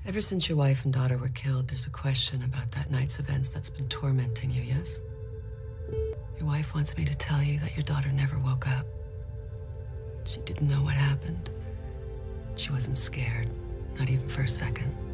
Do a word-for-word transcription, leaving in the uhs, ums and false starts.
Ever since your wife and daughter were killed, there's a question about that night's events that's been tormenting you, yes? Your wife wants me to tell you that your daughter never woke up. She didn't know what happened. She wasn't scared, not even for a second.